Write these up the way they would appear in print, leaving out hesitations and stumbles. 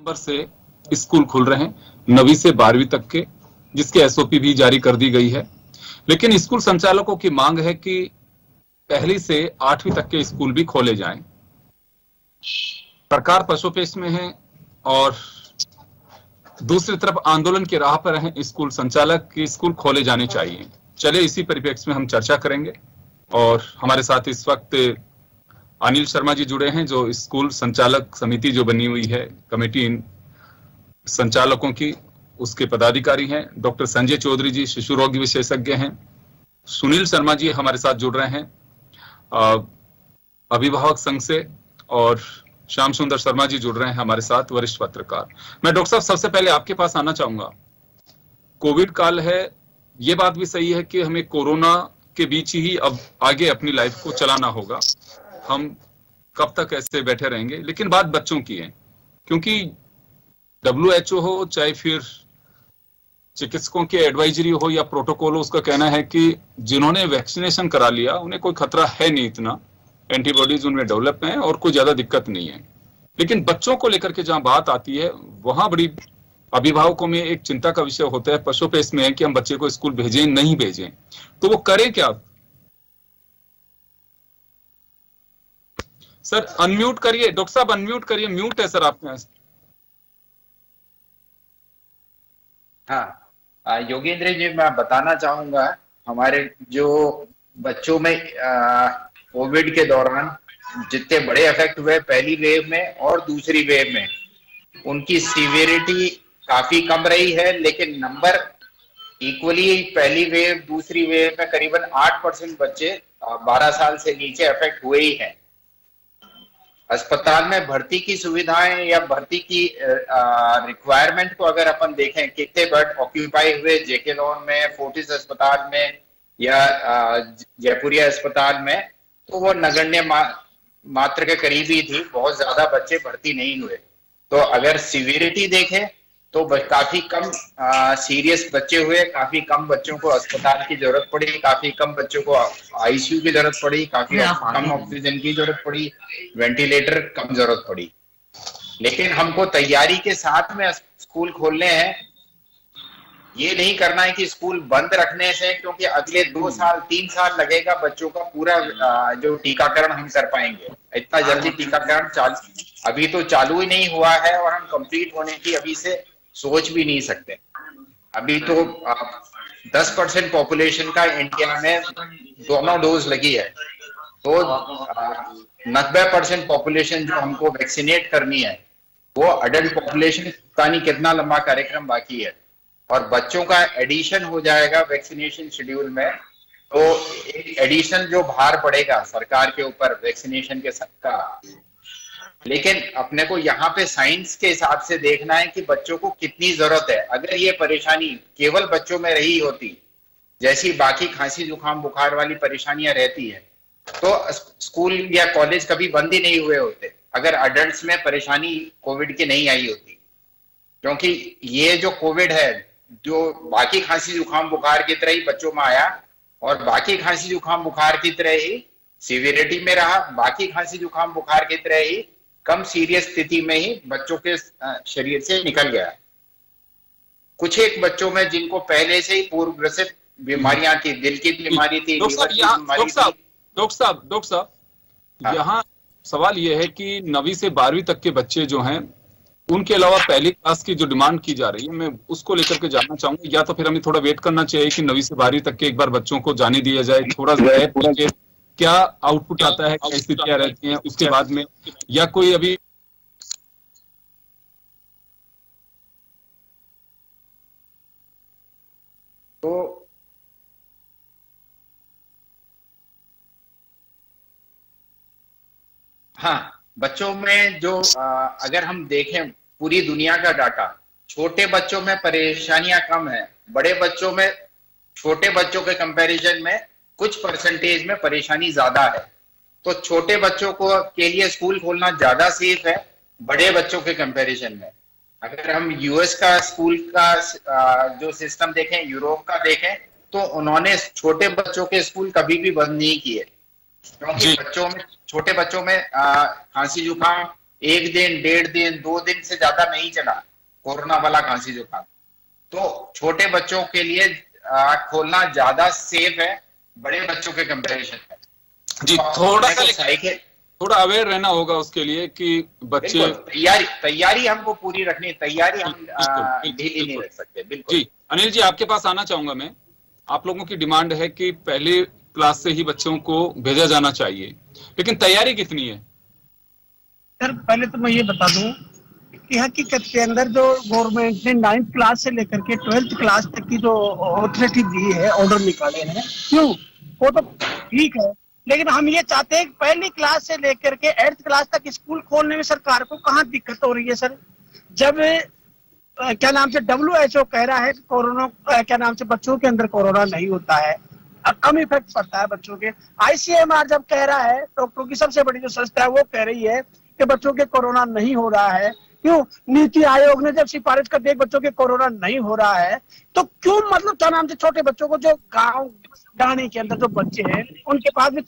नवंबर से स्कूल खुल रहे हैं 9वीं से 12वीं तक के, जिसके एसओपी भी जारी कर दी गई है। लेकिन स्कूल संचालकों की मांग है कि पहली से 8वीं तक के स्कूल भी खोले जाएं। सरकार पशुपेश में है और दूसरी तरफ आंदोलन की राह पर हैं स्कूल संचालक कि स्कूल खोले जाने चाहिए। चले इसी परिप्रेक्ष्य में हम चर्चा करेंगे और हमारे साथ इस वक्त अनिल शर्मा जी जुड़े हैं, जो स्कूल संचालक समिति जो बनी हुई है, कमेटी संचालकों की, उसके पदाधिकारी हैं। डॉक्टर संजय चौधरी जी शिशु रोग विशेषज्ञ हैं। सुनील शर्मा जी हमारे साथ जुड़ रहे हैं अभिभावक संघ से, और श्याम सुंदर शर्मा जी जुड़ रहे हैं हमारे साथ, वरिष्ठ पत्रकार। मैं डॉक्टर साहब सबसे पहले आपके पास आना चाहूंगा। कोविड काल है, ये बात भी सही है कि हमें कोरोना के बीच ही अब आगे अपनी लाइफ को चलाना होगा। हम कब तक ऐसे बैठे रहेंगे, लेकिन बात बच्चों की है, क्योंकि WHO हो चाहे फिर चिकित्सकों के एडवाइजरी हो या प्रोटोकॉल हो, उसका कहना है कि जिन्होंने वैक्सीनेशन करा लिया उन्हें कोई खतरा है नहीं, इतना एंटीबॉडीज उनमें डेवलप हैं और कोई ज्यादा दिक्कत नहीं है। लेकिन बच्चों को लेकर के जहां बात आती है, वहां बड़ी अभिभावकों में एक चिंता का विषय होता है, पशुपेश में है कि हम बच्चे को स्कूल भेजें नहीं भेजें, तो वो करें क्या? सर अनम्यूट करिए, डॉक्टर साहब अनम्यूट करिए, म्यूट है सर आपके पास। हाँ योगेंद्र जी, मैं बताना चाहूंगा हमारे जो बच्चों में कोविड के दौरान जितने बड़े इफेक्ट हुए पहली वेव में और दूसरी वेव में, उनकी सीवियरिटी काफी कम रही है, लेकिन नंबर इक्वली पहली वेव दूसरी वेव में करीबन 8% बच्चे 12 साल से नीचे इफेक्ट हुए ही हैं। अस्पताल में भर्ती की सुविधाएं या भर्ती की रिक्वायरमेंट को अगर अपन देखें, कितने बेड ऑक्यूपाई हुए जेके लॉन में, फोर्टिस अस्पताल में या जयपुरिया अस्पताल में, तो वो नगण्य मात्र के करीब ही थी, बहुत ज्यादा बच्चे भर्ती नहीं हुए। तो अगर सीवियरिटी देखें तो काफी कम सीरियस बच्चे हुए, काफी कम बच्चों को अस्पताल की जरूरत पड़ी, काफी कम बच्चों को आईसीयू की जरूरत पड़ी, काफी कम ऑक्सीजन की जरूरत पड़ी, वेंटिलेटर कम जरूरत पड़ी। लेकिन हमको तैयारी के साथ में स्कूल खोलने हैं, ये नहीं करना है कि स्कूल बंद रखने से, क्योंकि अगले 2 साल 3 साल लगेगा बच्चों का पूरा जो टीकाकरण हम कर पाएंगे। इतना जल्दी टीकाकरण अभी तो चालू ही नहीं हुआ है और हम कंप्लीट होने की अभी से सोच भी नहीं सकते। अभी तो 10% पॉपुलेशन का इंडिया में दोनों डोज लगी है, तो 90% पॉपुलेशन जो हमको वैक्सीनेट करनी है, वो अडल्ट पॉपुलेशन का नहीं कितना लंबा कार्यक्रम बाकी है, और बच्चों का एडिशन हो जाएगा वैक्सीनेशन शेड्यूल में। तो एक एडिशन जो भार पड़ेगा सरकार के ऊपर वैक्सीनेशन के सबका, लेकिन अपने को यहाँ पे साइंस के हिसाब से देखना है कि बच्चों को कितनी जरूरत है। अगर ये परेशानी केवल बच्चों में रही होती, जैसी बाकी खांसी जुकाम बुखार वाली परेशानियां रहती है, तो स्कूल या कॉलेज कभी बंद ही नहीं हुए होते, अगर अडल्ट्स में परेशानी कोविड की नहीं आई होती। क्योंकि ये जो कोविड है, जो बाकी खांसी जुकाम बुखार की तरह ही बच्चों में आया और बाकी खांसी जुकाम बुखार की तरह ही सीवियरिटी में रहा, बाकी खांसी जुकाम बुखार की तरह ही कम सीरियस स्थिति में ही बच्चों के शरीर से निकल गया। कुछ एक बच्चों में जिनको पहले से ही पूर्वग्रसित बीमारियां थी, दिल की बीमारी थी, लीवर की बीमारी थी। डॉक्टर साहब यहाँ सवाल यह है कि 9वीं से 12वीं तक के बच्चे जो हैं, उनके अलावा पहली क्लास की जो डिमांड की जा रही है, मैं उसको लेकर के जानना चाहूंगा, या तो फिर हमें थोड़ा वेट करना चाहिए कि 9वीं से 12वीं तक के एक बार बच्चों को जाने दिया जाए, थोड़ा क्या आउटपुट आता है, क्या स्थितियां रहती हैं उसके बाद में, या कोई अभी तो हाँ, बच्चों में जो अगर हम देखें पूरी दुनिया का डाटा, छोटे बच्चों में परेशानियां कम है, बड़े बच्चों में छोटे बच्चों के कंपैरिजन में कुछ परसेंटेज में परेशानी ज्यादा है। तो छोटे बच्चों को के लिए स्कूल खोलना ज्यादा सेफ है बड़े बच्चों के कंपैरिजन में। अगर हम यूएस का स्कूल का जो सिस्टम देखें, यूरोप का देखें, तो उन्होंने छोटे बच्चों के स्कूल कभी भी बंद नहीं किए, क्योंकि छोटे बच्चों में खांसी जुकाम 1 दिन, 1.5 दिन, 2 दिन से ज्यादा नहीं चला कोरोना वाला खांसी जुकाम। तो छोटे बच्चों के लिए खोलना ज्यादा सेफ है बड़े बच्चों के कंपैरिजन में। जी, थोड़ा अवेयर रहना होगा उसके लिए कि बच्चे तैयारी हमको पूरी रखनी है, तैयारी हम ढीली नहीं रख सकते। बिल्कुल जी। अनिल जी, आपके पास आना चाहूंगा मैं। आप लोगों की डिमांड है कि पहले क्लास से ही बच्चों को भेजा जाना चाहिए, लेकिन तैयारी कितनी है? सर पहले तो मैं ये बता दूं कि हकीकत के अंदर जो गवर्नमेंट ने 9th क्लास से लेकर के 12th क्लास तक की जो ऑथोरिटी दी है, ऑर्डर निकाले हैं, क्यों, वो तो ठीक है, लेकिन हम ये चाहते हैं कि पहली क्लास से लेकर के 8th क्लास तक स्कूल खोलने में सरकार को कहाँ दिक्कत हो रही है सर। जब क्या नाम से WHO कह रहा है कोरोना क्या नाम से बच्चों के अंदर कोरोना नहीं होता है, कम इफेक्ट पड़ता है बच्चों के। ICMR जब कह रहा है, डॉक्टरों की सबसे बड़ी जो संस्था है वो कह रही है कि बच्चों के कोरोना नहीं हो रहा है, क्यों, नीति आयोग ने जब सिफारिश कर दी बच्चों के कोरोना नहीं हो रहा है, तो क्यों मतलब क्या नाम से छोटे बच्चों को, जो गांव डाणी के अंदर जो बच्चे हैं उनके पास में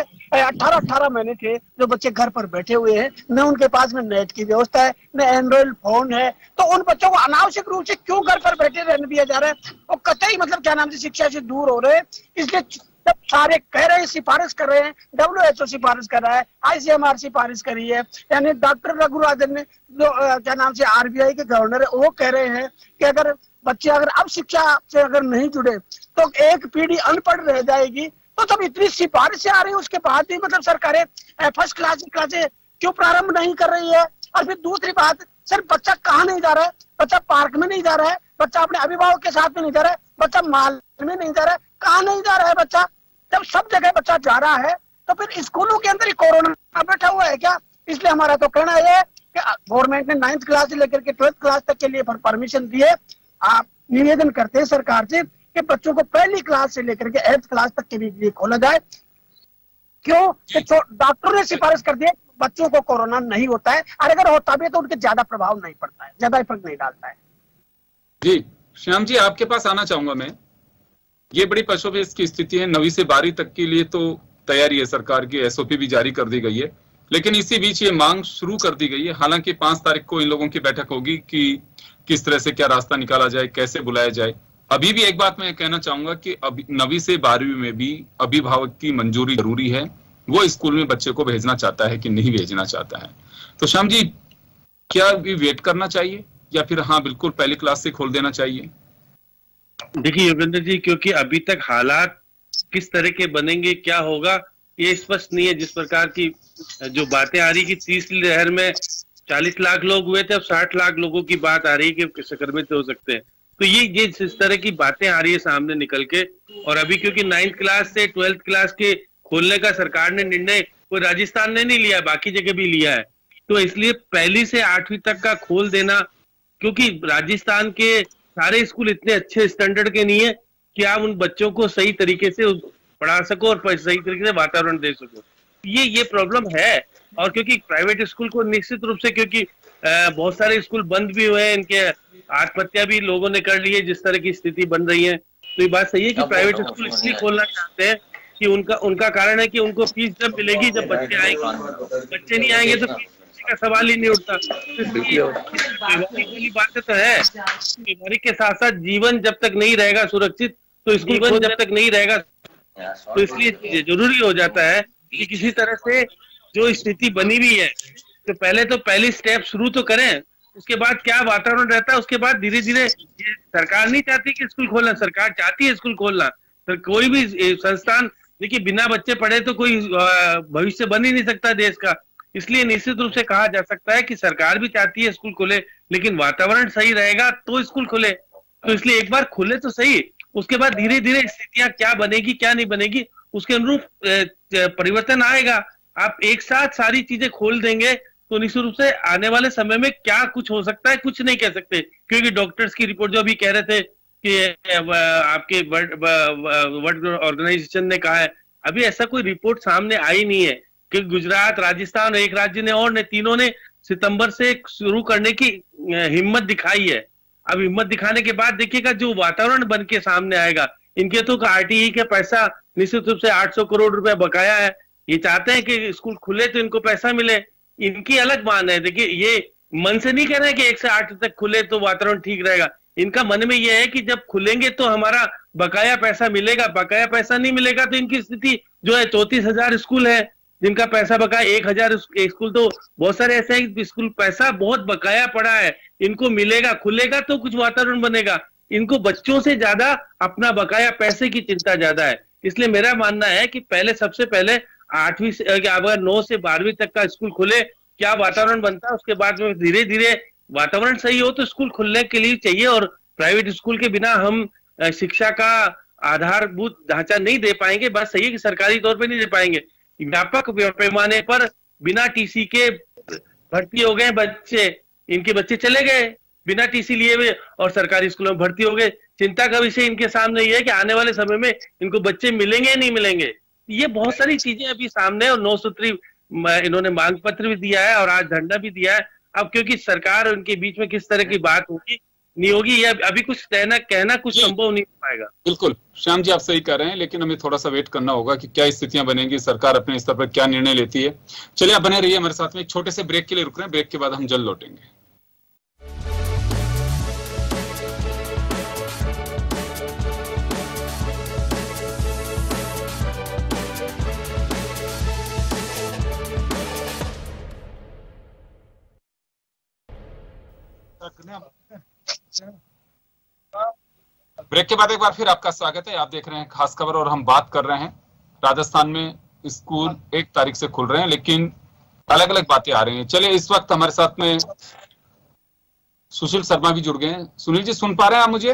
18 महीने के जो बच्चे घर पर बैठे हुए हैं, न उनके पास में नेट की व्यवस्था है, न एंड्रॉइड फोन है, तो उन बच्चों को अनावश्यक रूप से क्यों घर पर बैठे रहने दिया जा रहा है, और कतई मतलब क्या नाम से शिक्षा से दूर हो रहे हैं। इसलिए जब सारे कह रहे हैं, सिफारिश कर रहे हैं, WHO सिफारिश कर रहा है, ICMR सिफारिश करी है, यानी डॉक्टर रघुराजन ने जो क्या नाम से RBI के गवर्नर है वो कह रहे हैं कि अगर बच्चे अगर अब शिक्षा से अगर नहीं जुड़े तो एक पीढ़ी अनपढ़ रह जाएगी। तो जब इतनी सिफारिशें आ रही है उसके बाद भी मतलब सरकारें फर्स्ट क्लास क्लासें क्यों प्रारंभ नहीं कर रही है। और फिर दूसरी बात, सर बच्चा कहाँ नहीं जा रहा है, बच्चा पार्क में नहीं जा रहा है, बच्चा अपने अभिभावक के साथ में नहीं जा रहा है, बच्चा माल में नहीं जा रहा है, कहाँ नहीं जा रहा है बच्चा, जब सब जगह बच्चा जा रहा है तो फिर स्कूलों के अंदर ही कोरोना बैठा हुआ है क्या। इसलिए हमारा तो कहना है कि गवर्नमेंट ने 9th क्लास से लेकर के 12th क्लास तक के लिए परमिशन दी है। आप निवेदन करते हैं सरकार से कि बच्चों को पहली क्लास से लेकर के 8th क्लास तक के लिए खोला जाए। क्यों, डॉक्टर ने सिफारिश कर दिया बच्चों को कोरोना नहीं होता है, और अगर होता भी है तो उनके ज्यादा प्रभाव नहीं पड़ता है, ज्यादा इफेक्ट नहीं डालता है। जी श्याम जी, आपके पास आना चाहूंगा मैं। ये बड़ी पशुपेश की स्थिति है, 9वीं से 12वीं तक के लिए तो तैयारी है, सरकार की SOP भी जारी कर दी गई है, लेकिन इसी बीच ये मांग शुरू कर दी गई है। हालांकि 5 तारीख को इन लोगों की बैठक होगी कि किस तरह से क्या रास्ता निकाला जाए, कैसे बुलाया जाए। अभी भी एक बात मैं कहना चाहूंगा कि अभी 9वीं से 12वीं में भी अभिभावक की मंजूरी जरूरी है, वो स्कूल में बच्चे को भेजना चाहता है कि नहीं भेजना चाहता है। तो श्याम जी, क्या अभी वेट करना चाहिए या फिर हाँ बिल्कुल पहली क्लास से खोल देना चाहिए? देखिए योगेंद्र जी, क्योंकि अभी तक हालात किस तरह के बनेंगे, क्या होगा, ये स्पष्ट नहीं है। जिस प्रकार की जो बातें आ रही कि 30 लहर में 40 लाख लोग हुए थे, अब 60 लाख लोगों की बात आ रही है कि संक्रमित हो सकते हैं। तो ये इस तरह की बातें आ रही है सामने निकल के। और अभी क्योंकि 9th क्लास से 12th क्लास के खोलने का सरकार ने निर्णय कोई राजस्थान ने नहीं लिया है, बाकी जगह भी लिया है, तो इसलिए पहली से 8वीं तक का खोल देना, क्योंकि राजस्थान के सारे स्कूल इतने अच्छे स्टैंडर्ड के नहीं है कि आप उन बच्चों को सही तरीके से पढ़ा सको और सही तरीके से वातावरण दे सको। ये प्रॉब्लम है। और क्योंकि प्राइवेट स्कूल को निश्चित रूप से, क्योंकि बहुत सारे स्कूल बंद भी हुए हैं, इनके आत्महत्या भी लोगों ने कर ली है, जिस तरह की स्थिति बन रही है, तो ये बात सही है कि प्राइवेट स्कूल इसलिए खोलना चाहते हैं कि उनका कारण है कि उनको फीस जब मिलेगी, जब बच्चे आएंगे, बच्चे नहीं आएंगे तो फीस का सवाल ही नहीं उठता। बात तो है, बीमारी के साथ साथ जीवन जब तक नहीं रहेगा सुरक्षित, तो स्कूल जब तक नहीं रहेगा, तो इसलिए जरूरी हो जाता है कि किसी तरह से जो स्थिति बनी हुई है, तो पहली स्टेप शुरू तो करें, उसके बाद क्या वातावरण रहता है, उसके बाद धीरे धीरे। सरकार नहीं चाहती कि स्कूल खोलना, सरकार चाहती है स्कूल खोलना। तो कोई भी संस्थान, देखिए बिना बच्चे पढ़े तो कोई भविष्य बन ही नहीं सकता देश का। इसलिए निश्चित रूप से कहा जा सकता है कि सरकार भी चाहती है स्कूल खोले, लेकिन वातावरण सही रहेगा तो स्कूल खोले। तो इसलिए एक बार खुले तो सही, उसके बाद धीरे धीरे स्थितियां क्या बनेगी क्या नहीं बनेगी उसके अनुरूप परिवर्तन आएगा। आप एक साथ सारी चीजें खोल देंगे तो निश्चित रूप से आने वाले समय में क्या कुछ हो सकता है कुछ नहीं कह सकते, क्योंकि डॉक्टर्स की रिपोर्ट जो अभी कह रहे थे कि आपके वर्ल्ड ऑर्गेनाइजेशन ने कहा है, अभी ऐसा कोई रिपोर्ट सामने आई नहीं है कि गुजरात, राजस्थान, एक राज्य ने और ने, तीनों ने सितंबर से शुरू करने की हिम्मत दिखाई है। अब हिम्मत दिखाने के बाद देखिएगा जो वातावरण बन के सामने आएगा। इनके तो RTE का पैसा निश्चित रूप से 800 करोड़ रुपए बकाया है, ये चाहते हैं कि स्कूल खुले तो इनको पैसा मिले, इनकी अलग मान है। देखिए, ये मन से नहीं कह रहे हैं कि 1 से 8 तक खुले तो वातावरण ठीक रहेगा। इनका मन में यह है कि जब खुलेंगे तो हमारा बकाया पैसा मिलेगा, बकाया पैसा नहीं मिलेगा तो इनकी स्थिति जो है 34,000 स्कूल है जिनका पैसा बकाया, 1,000 स्कूल तो बहुत सारे ऐसे हैं कि स्कूल पैसा बहुत बकाया पड़ा है, इनको मिलेगा, खुलेगा तो कुछ वातावरण बनेगा। इनको बच्चों से ज्यादा अपना बकाया पैसे की चिंता ज्यादा है। इसलिए मेरा मानना है कि पहले सबसे पहले 8वीं से अगर 9 से 12वीं तक का स्कूल खुले, क्या वातावरण बनता है, उसके बाद में धीरे धीरे वातावरण सही हो तो स्कूल खुलने के लिए चाहिए। और प्राइवेट स्कूल के बिना हम शिक्षा का आधारभूत ढांचा नहीं दे पाएंगे। बात सही है कि सरकारी तौर पे नहीं दे पाएंगे। व्यापक पैमाने पर बिना टीसी के भर्ती हो गए बच्चे, इनके बच्चे चले गए बिना टीसी लिए हुए और सरकारी स्कूलों में भर्ती हो गए। चिंता का विषय इनके सामने ये है कि आने वाले समय में इनको बच्चे मिलेंगे या नहीं मिलेंगे। ये बहुत सारी चीजें अभी सामने है और 9 सूत्री इन्होंने मांग पत्र भी दिया है और आज धरना भी दिया है। अब क्योंकि सरकार और उनके बीच में किस तरह की बात होगी नहीं होगी, ये अभी कुछ कहना कुछ संभव नहीं हो पाएगा। बिल्कुल श्याम जी, आप सही कह रहे हैं, लेकिन हमें थोड़ा सा वेट करना होगा कि क्या स्थितियां बनेंगी, सरकार अपने स्तर पर क्या निर्णय लेती है। चलिए आप बने रहिए हमारे साथ में, एक छोटे से ब्रेक के लिए रुक रहे हैं, ब्रेक के बाद हम जल्द लौटेंगे। ब्रेक के बाद एक बार फिर आपका स्वागत है। आप देख रहे हैं खास खबर और हम बात कर रहे हैं राजस्थान में स्कूल 1 तारीख से खुल रहे हैं, लेकिन अलग अलग बातें आ रही हैं। चलिए इस वक्त हमारे साथ में सुशील शर्मा भी जुड़ गए हैं। सुनील जी, सुन पा रहे हैं आप मुझे?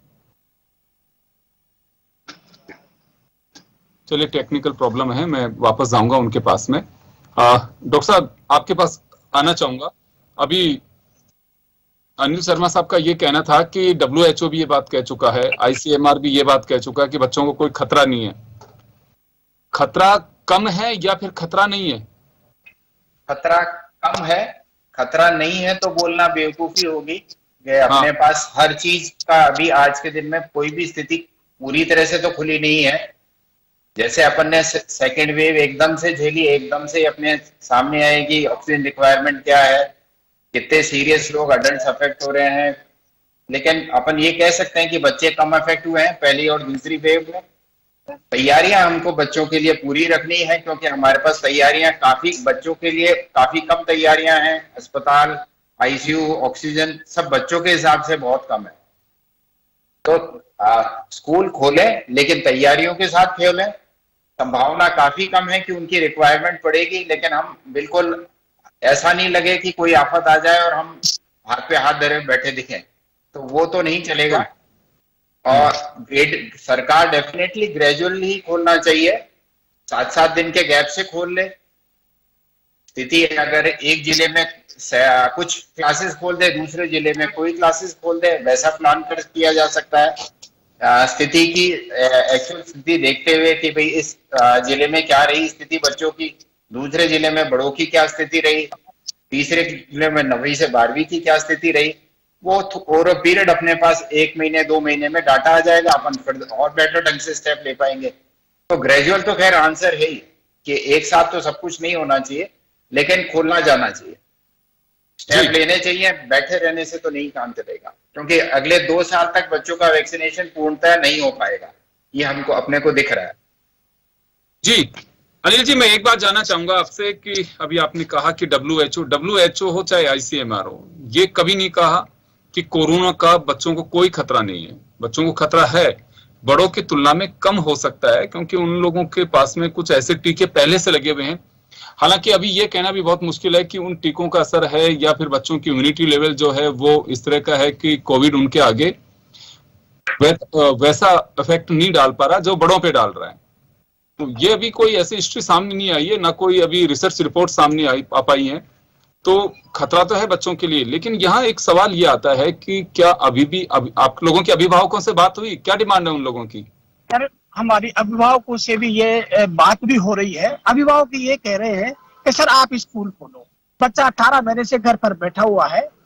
चलिए टेक्निकल प्रॉब्लम है, मैं वापस जाऊंगा उनके पास में। डॉक्टर साहब आपके पास आना चाहूंगा। अभी अनिल शर्मा साहब का ये कहना था कि WHO भी ये बात कह चुका है, ICMR भी ये बात कह चुका है कि बच्चों को कोई खतरा नहीं है। खतरा कम है या फिर खतरा नहीं है? खतरा कम है, खतरा नहीं है तो बोलना बेवकूफी होगी। अपने पास हर चीज का अभी आज के दिन में कोई भी स्थिति पूरी तरह से तो खुली नहीं है। जैसे अपन ने सेकेंड वेव एकदम से झेली, एकदम से अपने सामने आएगी ऑक्सीजन रिक्वायरमेंट क्या है, कितने सीरियस लोग अडल्ट अफेक्ट हो रहे हैं। लेकिन अपन ये कह सकते हैं कि बच्चे कम अफेक्ट हुए हैं पहली और दूसरी वेव में। तैयारियां हमको बच्चों के लिए पूरी रखनी है, क्योंकि हमारे पास तैयारियां काफी बच्चों के लिए काफी कम तैयारियां हैं। अस्पताल, ICU, ऑक्सीजन सब बच्चों के हिसाब से बहुत कम है। तो स्कूल खोले लेकिन तैयारियों के साथ खोलें। संभावना काफी कम है कि उनकी रिक्वायरमेंट पड़ेगी, लेकिन हम बिल्कुल ऐसा नहीं लगे कि कोई आफत आ जाए और हम हाथ पे हाथ धरे बैठे दिखें, तो वो तो नहीं चलेगा। और सरकार डेफिनेटली ग्रेजुअली ही खोलना चाहिए, 7-7 दिन के गैप से खोल ले। स्थिति अगर एक जिले में कुछ क्लासेस खोल दे, दूसरे जिले में कोई क्लासेस खोल दे, वैसा प्लान कर किया जा सकता है। स्थिति की एक्चुअल स्थिति देखते हुए कि भाई इस जिले में क्या रही स्थिति बच्चों की, दूसरे जिले में बड़ों की क्या स्थिति रही, तीसरे जिले में 9वीं से 12वीं की क्या स्थिति रही, वो ओवर पीरियड अपने पास 1 महीने 2 महीने में डाटा आ जाएगा, अपन फिर और बेटर ढंग से स्टेप ले पाएंगे। तो ग्रेजुअल तो खैर आंसर है ही कि एक साथ तो सब कुछ नहीं होना चाहिए, लेकिन खोलना जाना चाहिए, स्टेप लेने चाहिए। बैठे रहने से तो नहीं काम चलेगा, क्योंकि अगले 2 साल तक बच्चों का वैक्सीनेशन पूर्णतः नहीं हो पाएगा, ये हमको अपने को दिख रहा है। जी अनिल जी, मैं एक बात जानना चाहूंगा आपसे कि अभी आपने कहा कि WHO हो चाहे ICMR हो, ये कभी नहीं कहा कि कोरोना का बच्चों को कोई खतरा नहीं है। बच्चों को खतरा है, बड़ों की तुलना में कम हो सकता है, क्योंकि उन लोगों के पास में कुछ ऐसे टीके पहले से लगे हुए हैं। हालांकि अभी ये कहना भी बहुत मुश्किल है कि उन टीकों का असर है या फिर बच्चों की इम्यूनिटी लेवल जो है वो इस तरह का है कि कोविड उनके आगे वैसा इफेक्ट नहीं डाल पा रहा जो बड़ों पे डाल रहा है। तो ये अभी कोई ऐसी हिस्ट्री सामने नहीं आई है, ना कोई अभी रिसर्च रिपोर्ट सामने आ पाई है। तो खतरा तो है बच्चों के लिए, लेकिन यहाँ एक सवाल ये आता है कि क्या अभी भी आप लोगों के अभिभावकों से बात हुई, क्या डिमांड है उन लोगों की? सर हमारी अभिभावकों से भी ये बात भी हो रही है। अभिभावक ये कह रहे हैं कि सर आप स्कूल खोलो, बच्चा 18 महीने से घर पर बैठा हुआ है, क्यों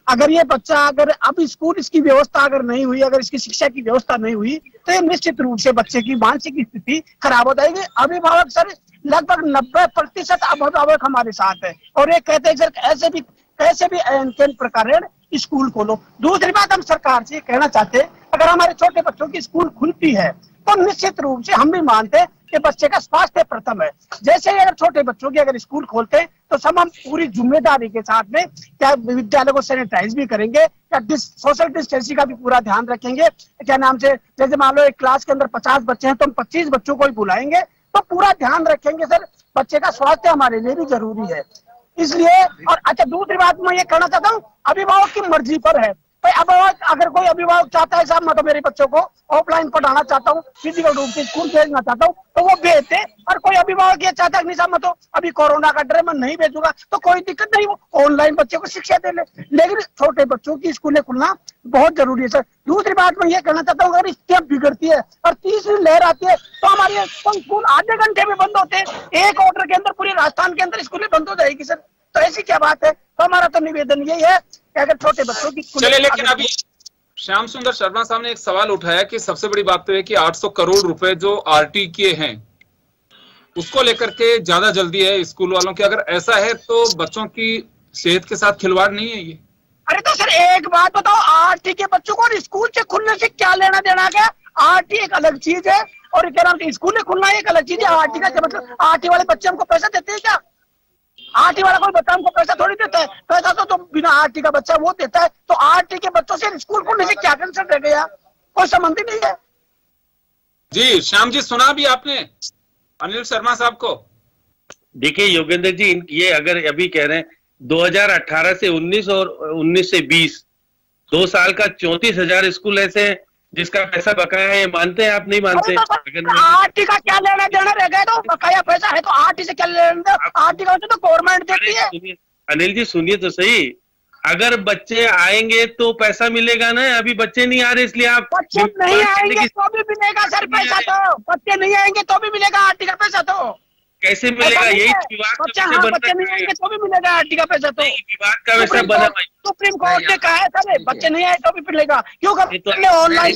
अगर ये बच्चा अगर अब स्कूल इसकी व्यवस्था अगर नहीं हुई, अगर इसकी शिक्षा की व्यवस्था नहीं हुई, तो ये निश्चित रूप से बच्चे की मानसिक स्थिति खराब हो जाएगी। अभिभावक सर लगभग 90% अभिभावक हमारे साथ है और ये कहते हैं सर कैसे भी एन प्रकार स्कूल खोलो। दूसरी बात हम सरकार से कहना चाहते हैं, अगर हमारे छोटे बच्चों की स्कूल खुलती है तो निश्चित रूप से हम भी मानते हैं कि बच्चे का स्वास्थ्य प्रथम है। जैसे ही अगर छोटे बच्चों की अगर स्कूल खोलते हैं तो सब हम पूरी जिम्मेदारी के साथ में क्या विद्यालय को सैनिटाइज भी करेंगे, क्या सोशल डिस्टेंसिंग का भी पूरा ध्यान रखेंगे। क्या नाम से जैसे मान लो एक क्लास के अंदर 50 बच्चे हैं तो हम 25 बच्चों को ही बुलाएंगे, तो पूरा ध्यान रखेंगे सर। बच्चे का स्वास्थ्य हमारे लिए भी जरूरी है इसलिए। और अच्छा दूसरी बात मैं ये कहना चाहता हूँ, अभिभावक की मर्जी पर है। अभिभावक अगर कोई अभिभावक चाहता है साहब मैं तो मेरे बच्चों को ऑफलाइन पढ़ाना चाहता हूँ, फिजिकल रूप से स्कूल भेजना चाहता हूँ, तो वो भेजते। और कोई अभिभावक ये चाहता है नहीं साहब मैं तो अभी कोरोना का डर मैं नहीं भेजूंगा, तो कोई दिक्कत नहीं, वो ऑनलाइन बच्चे को शिक्षा दे ले। लेकिन छोटे बच्चों की स्कूलें खुलना बहुत जरूरी है सर। दूसरी बात मैं ये कहना चाहता हूँ, अगर स्थिति बिगड़ती है और तीसरी लहर आती है तो हमारे स्कूल आधे घंटे में बंद होते हैं। एक ऑर्डर के अंदर पूरे राजस्थान के अंदर स्कूलें बंद हो जाएगी सर, तो ऐसी क्या बात है। तो हमारा तो निवेदन यही है कि अगर छोटे बच्चों की चलिए, लेकिन अभी श्याम सुंदर शर्मा साहब ने एक सवाल उठाया कि सबसे बड़ी बात तो है कि 800 करोड़ रुपए जो आरटी के हैं उसको लेकर के ज्यादा जल्दी है स्कूल वालों की। अगर ऐसा है तो बच्चों की सेहत के साथ खिलवाड़ नहीं है ये? अरे तो सर एक बात बताओ, आरटी के बच्चों को स्कूल से खुलने से क्या लेना देना? क्या आरटी एक अलग चीज है और क्या नाम स्कूल खुलना एक अलग चीज है। आरटी का मतलब आरटी वाले बच्चे हमको पैसा देते हैं क्या? आरटी वाला कोई बच्चा हमको पैसा थोड़ी देता है, पैसा तो बिना आरटी का बच्चा वो देता है। तो आरटी के बच्चों से स्कूल खोलने से क्या कंसर्न रह गया? कोई संबंध ही नहीं है। जी श्याम जी, सुना भी आपने अनिल शर्मा साहब को? देखिए योगेंद्र जी, ये अगर अभी कह रहे हैं 2018 से 19 और 19 से 20 2 साल का 34,000 स्कूल ऐसे हैं जिसका पैसा बकाया है, मानते हैं आप? नहीं मानते? आरटी का क्या लेना देना रह गया? तो बकाया पैसा है तो आरटी से क्या लेना देना? आरटी का तो गवर्नमेंट देती है। अनिल जी सुनिए तो सही, अगर बच्चे आएंगे तो पैसा मिलेगा ना। अभी बच्चे नहीं आ रहे इसलिए आप बच्चे नहीं आएंगे तो भी मिलेगा सर पैसा। तो बच्चे नहीं आएंगे तो भी मिलेगा आरटी का पैसा। तो कैसे मिलेगा? यही विवाद का विषय बन बच्चे नहीं आएंगे तो भी मिलेगा आरटी का पैसा। तो विवाद का विषय बना। सुप्रीम कोर्ट ने कहा है सर बच्चे नहीं आए तो भी मिलेगा। क्यों ऑनलाइन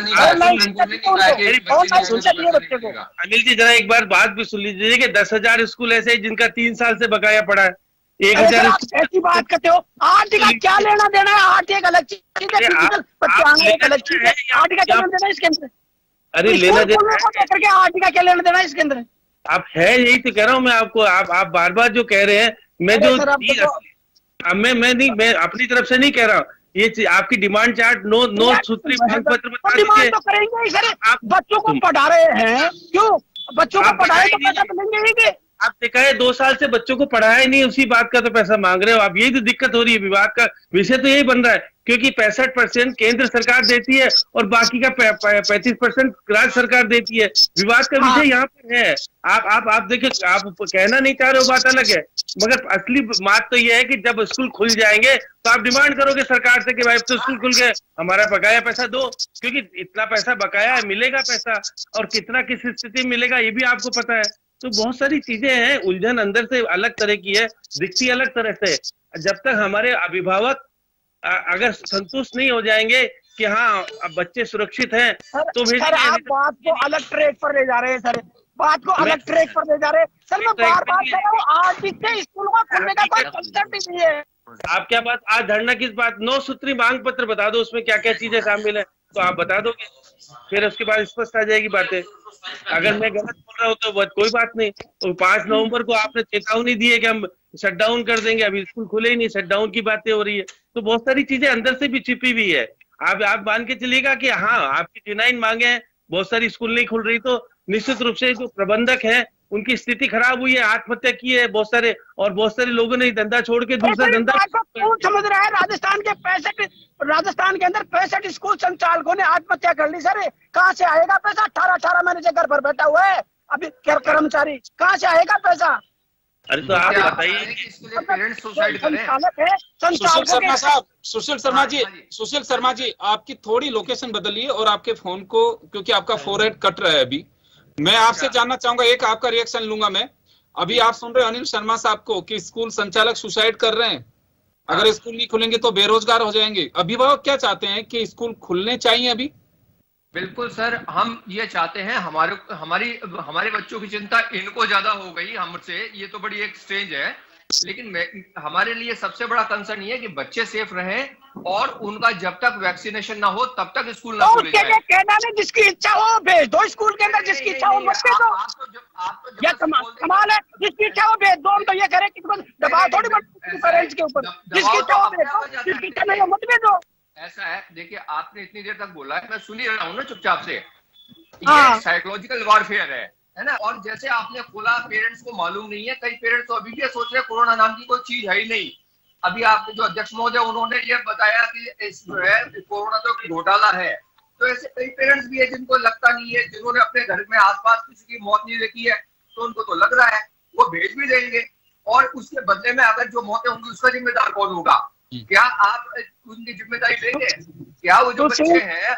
शिक्षा दिए बच्चे को? अनिल जी जरा एक बार बात भी सुन लीजिए कि 10,000 स्कूल ऐसे जिनका 3 साल से बकाया पड़ा है। 1,000 ऐसी बात करते हो? आरटी का क्या लेना देना है? आरटी एक अलग चीज है, बच्चे एक अलग चीज है। आरटी का क्या लेना देना है इसके अंदर? अरे लेना देना करके आरटी का क्या लेना देना है इसके अंदर? आप है यही तो कह रहा हूँ मैं आपको। आप बार बार जो कह रहे हैं, मैं जो मैं अपनी तरफ से नहीं कह रहा हूँ। ये आपकी डिमांड चार्ट नो सूत्री मांग पत्र बता दीजिए। तो करेंगे सर, आप बच्चों को पढ़ा रहे हैं, क्यों बच्चों को पढ़ाए तो पैसा तो मिलेंगे। आपने कहा 2 साल से बच्चों को पढ़ाया ही नहीं, उसी बात का तो पैसा मांग रहे हो आप। यही तो दिक्कत हो रही है। विवाद का विषय तो यही बन रहा है क्योंकि 65% केंद्र सरकार देती है और बाकी का 35% राज्य सरकार देती है। विवाद का विषय यहाँ पर है। आप देखिए, आप कहना नहीं चाह रहे हो, बात अलग है, मगर असली बात तो यह है कि जब स्कूल खुल जाएंगे तो आप डिमांड करोगे सरकार से कि भाई तो स्कूल खुल गए, हमारा बकाया पैसा दो। क्योंकि इतना पैसा बकाया है, मिलेगा पैसा, और कितना किस स्थिति में मिलेगा ये भी आपको पता है। तो बहुत सारी चीजें हैं, उलझन अंदर से अलग तरह की है, दिखती अलग तरह से। जब तक हमारे अभिभावक अगर संतुष्ट नहीं हो जाएंगे कि हाँ अब बच्चे सुरक्षित हैं तो सर आप बात को अलग ट्रैक पर ले जा रहे हैं। सर बात को अलग ट्रैक पर ले जा रहे हैं। सर मैं बार बार कह रहा हूँ, आज से स्कूल को खोलने का कोई कंसेप्ट ही नहीं है। आप क्या बात, आज धरना किस बात? 9 सूत्री मांग पत्र बता दो, उसमें क्या क्या चीजें शामिल है तो आप बता दोगे, फिर उसके बाद स्पष्ट आ जाएगी बातें। अगर मैं गलत बोल रहा हूँ तो कोई बात नहीं। तो 5 नवंबर को आपने चेतावनी दी है कि हम शटडाउन कर देंगे, अभी स्कूल खुले ही नहीं, शटडाउन की बातें हो रही है। तो बहुत सारी चीजें अंदर से भी छिपी हुई है। आप मान के चलिएगा कि हाँ आपकी जेन्युइन मांगे हैं, बहुत सारी स्कूल नहीं खुल रही, तो निश्चित रूप से जो प्रबंधक हैं उनकी स्थिति खराब हुई है, आत्महत्या की है बहुत सारे, और बहुत सारे लोगों ने धंधा छोड़ के दूसरा धंधा। कौन समझ रहा है? राजस्थान के अंदर 65 स्कूल संचालकों ने आत्महत्या कर ली। सर कहाँ से आएगा पैसा? 18 महीने से घर पर बैठा हुआ है अभी कर्मचारी, कहाँ से आएगा पैसा? अरे तो आप बताइए। सुशील शर्मा जी आपकी थोड़ी लोकेशन बदलिए और आपके फोन को, क्योंकि आपका फोरहेड कट रहा है अभी। मैं आपसे जानना चाहूंगा, एक आपका रिएक्शन लूंगा मैं। अभी आप सुन रहे हो अनिल शर्मा साहब को कि स्कूल संचालक सुसाइड कर रहे हैं, अगर स्कूल नहीं खुलेंगे तो बेरोजगार हो जाएंगे। अभिभावक क्या चाहते हैं कि स्कूल खुलने चाहिए अभी? बिल्कुल सर, हम ये चाहते हैं। हमारे बच्चों की चिंता इनको ज्यादा हो गई हमसे, ये तो बड़ी एक स्ट्रेंज है, लेकिन हमारे लिए सबसे बड़ा कंसर्न ये है कि बच्चे सेफ रहें और उनका जब तक वैक्सीनेशन ना हो तब तक स्कूल ना खोले जाए। कहना नहीं, जिसकी इच्छा हो भेज दो स्कूल के अंदर, जिसकी इच्छा हो मत भेजो। ये कमाल है, जिसकी इच्छा हो भेज दो। हम तो ये करें कि दबाव थोड़ी पेरेंट्स के ऊपर, जिसकी इच्छा हो भेजो, जिसकी इच्छा नहीं हो मत भेजो। ऐसा है, देखिए आपने इतनी देर तक बोला है, मैं सुन ही रहा हूँ ना चुपचाप से। ये साइकोलॉजिकल वॉरफेयर है ना। और जैसे आपने खोला, पेरेंट्स को मालूम नहीं है, कई पेरेंट्स तो अभी भी सोच रहे हैं कोरोना नाम की कोई चीज है ही नहीं। अभी आपके जो अध्यक्ष महोदय उन्होंने ये बताया कि कोरोना तो घोटाला है, तो ऐसे कई पेरेंट्स भी है जिनको लगता नहीं है, जिन्होंने अपने घर में आसपास किसी की मौत नहीं देखी है, तो उनको तो लग रहा है, वो भेज भी देंगे। और उसके बदले में अगर जो मौतें होंगी उसका जिम्मेदार कौन होगा? क्या आप उनकी जिम्मेदारी लेंगे? क्या वो जो बच्चे हैं,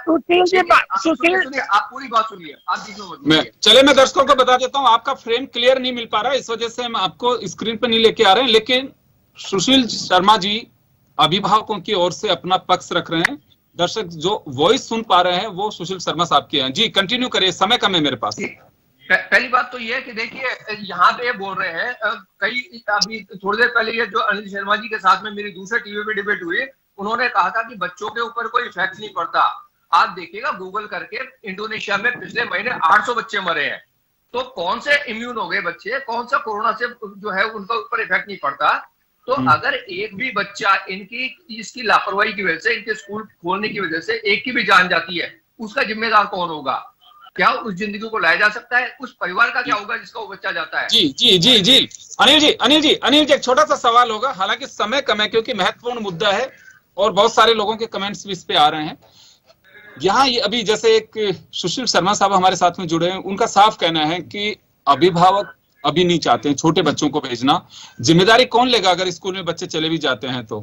आप पूरी बात सुनिए, आप चले मैं दर्शकों को बता देता हूँ, आपका फ्रेम क्लियर नहीं मिल पा रहा है, इस वजह से हम आपको स्क्रीन पर नहीं लेके आ रहे हैं। लेकिन सुशील शर्मा जी अभिभावकों की ओर से अपना पक्ष रख रहे हैं। दर्शक जो वॉइस सुन पा रहे हैं वो सुशील शर्मा साहब के हैं। जी कंटिन्यू करिए, समय कम है मेरे पास। पहली बात तो ये है कि देखिए, यहाँ पे बोल रहे हैं कई, अभी थोड़ी देर पहले ये जो अनिल शर्मा जी के साथ में मेरी दूसरे टीवी पे डिबेट हुई, उन्होंने कहा था कि बच्चों के ऊपर कोई इफेक्ट नहीं पड़ता। आप देखिएगा गूगल करके, इंडोनेशिया में पिछले महीने 800 बच्चे मरे हैं। तो कौन से इम्यून हो गए बच्चे, कौन सा कोरोना से जो है उनका ऊपर इफेक्ट नहीं पड़ता। तो अगर एक भी बच्चा इसकी लापरवाही की वजह से, इनके स्कूल खोलने की वजह से एक की भी जान जाती है, उसका जिम्मेदार कौन होगा? क्या उस जिंदगी को लाया जा सकता है? उस परिवार का क्या होगा जिसका वो बच्चा जाता है? जी जी जी जी अनिल जी एक छोटा सा सवाल होगा, हालांकि समय कम है क्योंकि महत्वपूर्ण मुद्दा है और बहुत सारे लोगों के कमेंट्स भी इस पे आ रहे हैं। यहाँ ये अभी जैसे एक सुशील शर्मा साहब हमारे साथ में जुड़े हैं, उनका साफ कहना है कि अभिभावक अभी नहीं चाहते हैं छोटे बच्चों को भेजना। जिम्मेदारी कौन लेगा अगर स्कूल में बच्चे चले भी जाते हैं तो?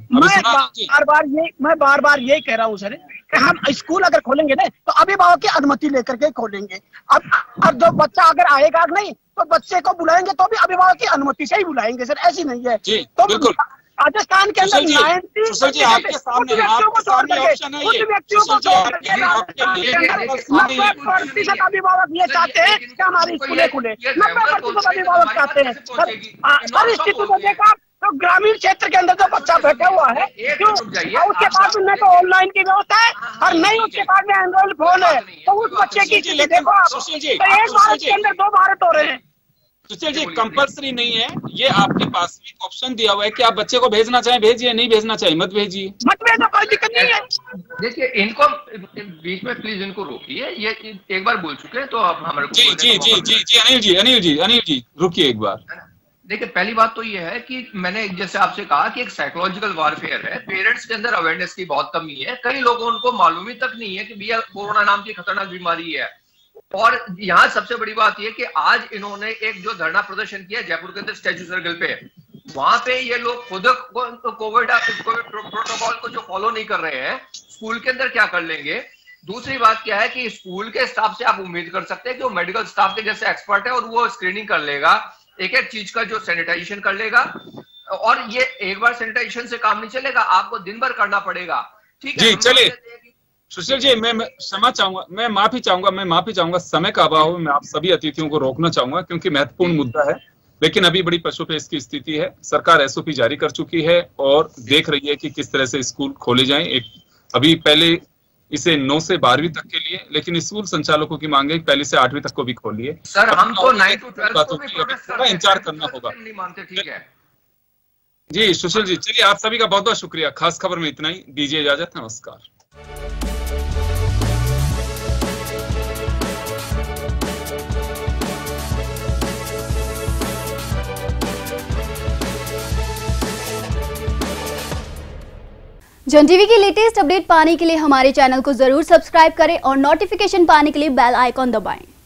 मैं बार बार ये कह रहा हूँ सर, हम स्कूल अगर खोलेंगे ना तो अभिभावक की अनुमति लेकर के खोलेंगे। अब जो बच्चा अगर आएगा नहीं तो बच्चे को बुलाएंगे तो भी अभिभावक की अनुमति से ही बुलाएंगे सर, ऐसी नहीं है। तो बिल्कुल राजस्थान के अंदर 90% अभिभावक ये चाहते हैं कि हमारी स्कूलें खुले, 90% अभिभावक चाहते हैं। हर स्थिति को देखा तो ग्रामीण क्षेत्र के अंदर जो बच्चा बैठा हुआ है, क्यों उसके पास में तो ऑनलाइन की व्यवस्था है और नहीं उसके पास में एंड्रॉइड फोन है, तो उस बच्चे की स्थिति देखो आप, तो एक भारत के अंदर 2 भारत हो रहे हैं। सुशील जी कंपल्सरी नहीं है, ये आपके पास भी ऑप्शन दिया हुआ है कि आप बच्चे को भेजना चाहें भेजिए, नहीं भेजना चाहिए मत भेजिए। मत भेजो, कोई दिक्कत नहीं है। देखिए इनको बीच में प्लीज इनको रोकिए, ये एक बार बोल चुके हैं तो आप हमारे जी अनिल जी रुकिए एक बार। देखिए पहली बात तो ये है कि मैंने जैसे आपसे कहा कि एक साइकोलॉजिकल वॉरफेयर है, पेरेंट्स के अंदर अवेयरनेस की बहुत कमी है। कई लोगों उनको मालूम ही तक नहीं है कि भैया कोरोना नाम की खतरनाक बीमारी है। और यहाँ सबसे बड़ी बात यह कि आज इन्होंने एक जो धरना प्रदर्शन किया जयपुर के अंदर स्टैच्यू सर्कल पे, वहां पे ये लोग खुद कोविड प्रोटोकॉल को जो फॉलो नहीं कर रहे हैं, स्कूल के अंदर क्या कर लेंगे। दूसरी बात क्या है कि स्कूल के स्टाफ से आप उम्मीद कर सकते हैं कि वो मेडिकल स्टाफ के जैसे एक्सपर्ट है और वो स्क्रीनिंग कर लेगा, एक एक चीज का जो सैनिटाइजेशन कर लेगा। और ये एक बार सैनिटाइजेशन से काम नहीं चलेगा, आपको दिन भर करना पड़ेगा। ठीक है, चलिए सुशील जी मैं क्षमा चाहूंगा, मैं माफी चाहूंगा, समय का अभाव है, मैं आप सभी अतिथियों को रोकना चाहूंगा क्योंकि महत्वपूर्ण मुद्दा है। लेकिन अभी बड़ी पशुपेश की स्थिति है, सरकार एसओपी जारी कर चुकी है और देख रही है कि किस तरह से स्कूल खोले जाएं। अभी पहले इसे 9 से 12वीं तक के लिए, लेकिन स्कूल संचालकों की मांग है 1 से 8वीं तक को भी खोलिए। सर हम तो 9 to 12 को भी थोड़ा इंतजार करना होगा। नहीं मानते, ठीक है जी सुशील जी, चलिए आप सभी का बहुत बहुत शुक्रिया। खास खबर में इतना ही, दीजिए इजाजत, नमस्कार। जन टीवी की लेटेस्ट अपडेट पाने के लिए हमारे चैनल को जरूर सब्सक्राइब करें और नोटिफिकेशन पाने के लिए बेल आइकॉन दबाएं।